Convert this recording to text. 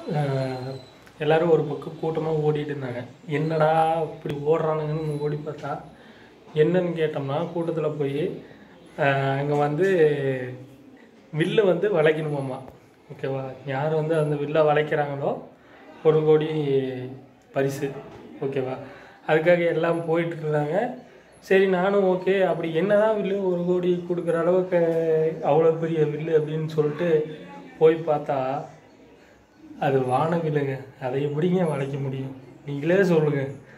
எல்லோரும் ஒரு பக்கம் கூட்டமாக ஓடிட்டு இருந்தாங்க. என்னடா இப்படி ஓடுறானுங்கன்னு ஓடி பார்த்தா என்னன்னு கேட்டோம்னா, கூட்டத்தில் போய் அங்கே வந்து வில்லை வந்து வளைக்கணுமாம்மா. ஓகேவா? யார் வந்து அந்த வில்லை வளைக்கிறாங்களோ 1 கோடி பரிசு. ஓகேவா? அதுக்காக எல்லாம் போயிட்டுருந்தாங்க. சரி நானும் ஓகே, அப்படி என்ன தான் வில்லு 1 கோடி கொடுக்குற அளவுக்கு அவ்வளோ பெரிய வில்லு அப்படின்னு சொல்லிட்டு போய் பார்த்தா அது வானவில்லுங்க. அதை எப்படிங்க வளைக்க முடியும்? நீங்களே சொல்லுங்கள்.